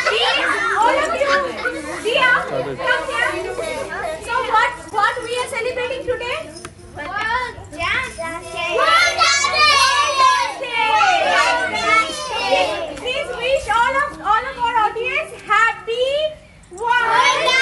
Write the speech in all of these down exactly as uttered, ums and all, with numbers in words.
Please, all of you, Dia, come here. So what, what we are celebrating today? World Dance Day. World Dance Day. Please wish all of all of our audience happy World Dance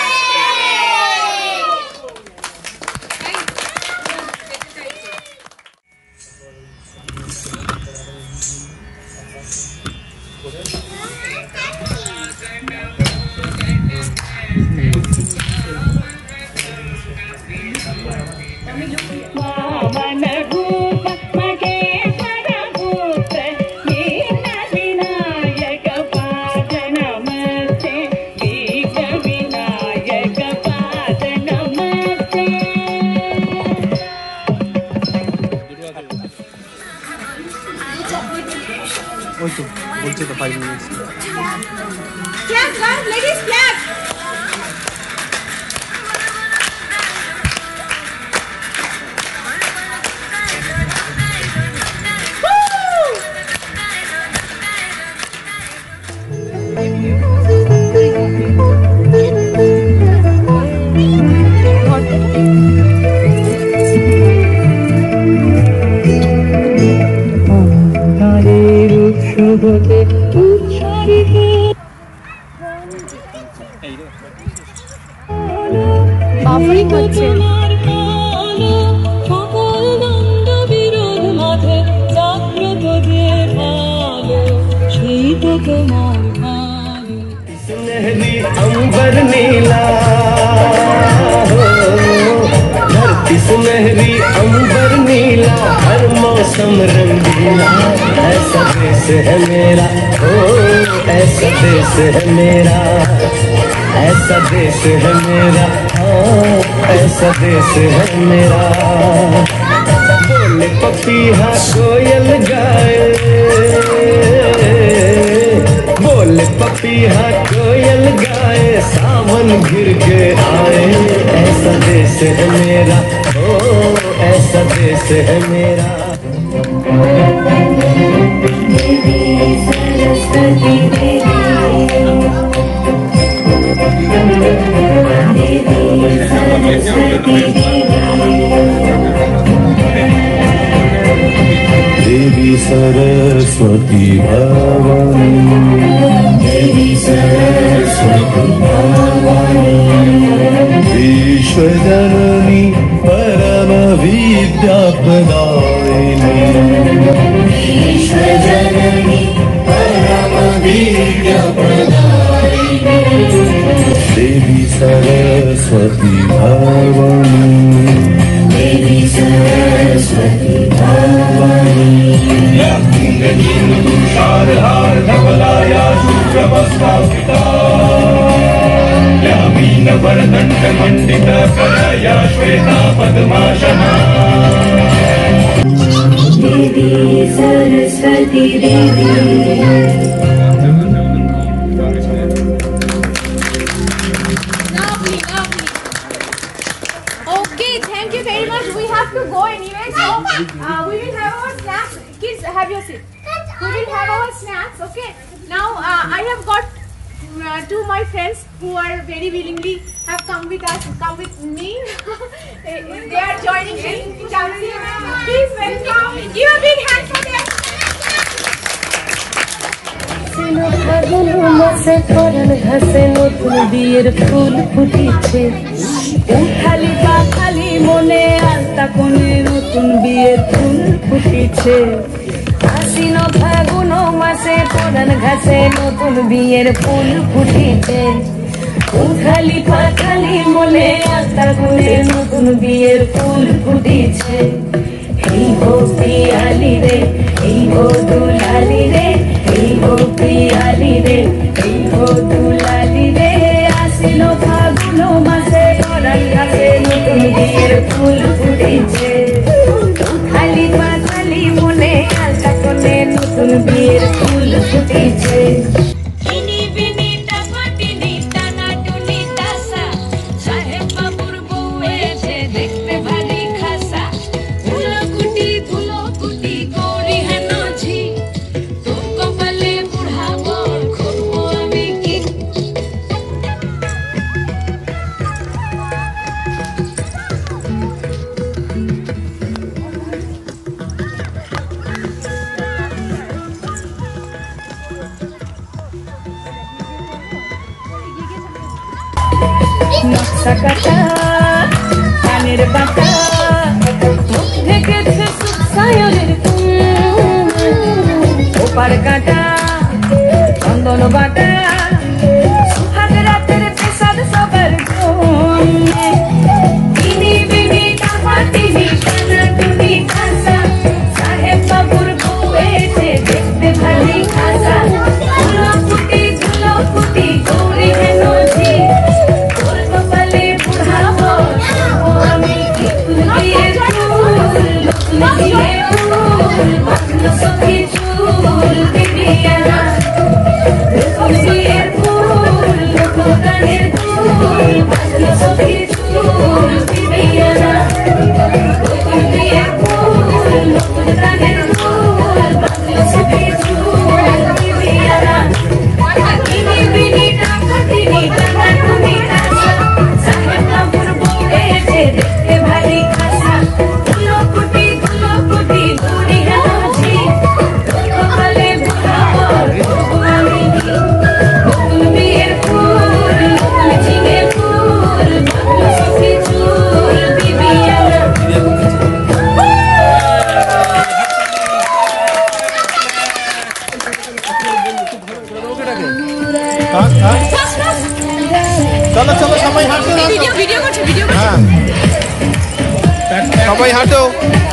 बोलते तो five minutes Clap, guys, ladies, clap. Buffering হচ্ছে अंबर नीला धरती सुनहरी अंबर नीला हर मौसम रंगीला ऐसा देश है मेरा ओ ऐसा देश है मेरा ऐसा देश है मेरा हाँ ऐसा देश है मेरा बोले पपीहा कोयल गाए बोले पपीहा कोयल गाए सावन घिर के आए ऐसा देश है मेरा ओ ऐसा देश है मेरा देवी सरस्वती देवी सरस्वती देवी सरस्वती भवानी देवी सरस्वती भवानी विश्वजननी परम विद्याप्रदायिनी विश्वजननी परम विद्याप्रदायिनी देवी सरस्वती भवानी देवी सरस्वती भवानी शारदार धवलाया शुभ्रवस्त्रापिता यामीन वरदण्ड मंडित करया श्वेता पद्माशना देवी सरस्वती देवी To go anyway, so uh, we will have our snacks. Kids, have your seat. We will have our snacks. Okay. Now uh, I have got uh, two my friends who are very willingly have come with us, come with me. they, they are joining me. Please welcome. Give a big hand for them. খালি পা খালি মনে আলতা কোণে নতুন বিয়ের ফুল ফুটিছে আশ্বিন ফাগুন মাসে পরান ঘাসে নতুন বিয়ের ফুল ফুটিছে খালি পা খালি মনে আলতা কোণে নতুন বিয়ের ফুল ফুটিছে এই গো পিয়ালি রে এই গো দুলালি রে এই গো পিয়ালি রে এই গো দুলালি রে আশ্বিন ফাগুন মাসে পরান ঘাসে নতুন বিয়ের ফুল ফুটেছে খালি পা খালি মনে আলতা কোণে নতুন বিয়ের ফুল ফুটেছে কাঁচা কাটা কানের বাটা মুখ ঢেকেছে সুখ সায়নের ওপার কাটা চন্দন বাটা সুহাগ রাতের পেশাদ সবার তিনি বিনি টাকা তিনি টানা টুনি খাসা সাহেব বাবুর বউয়েছে দেখতে ভারী খাসা ধুলো ফুটি ধুলো ফুটি গৌরী হেন ঝি তোর কপালে বুড়াবো আমি ফুল দিয়ে ফুল নতুন দিয়ে ফুল বাঁধলো সখী চুল বিবিয়ানা নতুন দিয়ে ফুল নতুন গানের ফুল বাঁধলো সখী চুল বিবিয়ানা নতুন দিয়ে ফুল নতুন গানের ফুল বাঁধলো সখী চুল বিবিয়ানা তিনি বিনি টাকা তিনি টাকা টুনি খাসা সাহেব বাবুর বউয়েছে দেখতে ভারী খাসা ধুলো ফুটি ধুলো ফুটি গৌরী হেন ঝি তোর কপালে বুড়াবো আমি নতুন বিয়ের ফুল নতুন ঝিঙে ফুল বাঁধলো সখী চুল বিবিয়ানা চলো চলো সবাই হাঁটো ভিডিও ভিডিও করছে ভিডিও করছে হ্যাঁ সবাই হাঁটো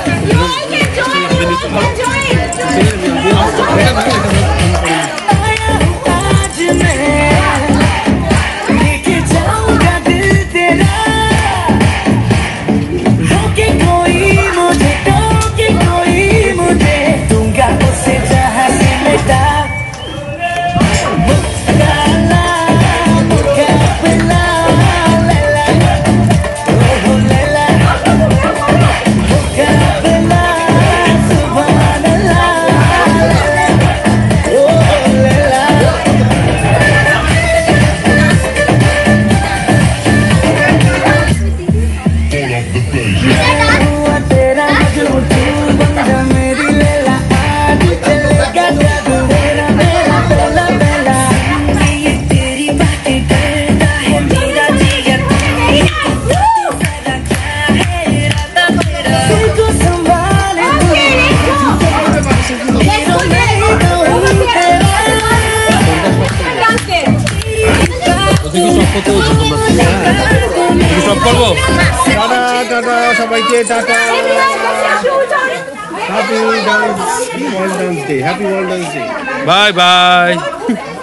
সব করবো টাটা টাটা সবাইকে tata happy dance world dance day happy world dance day bye by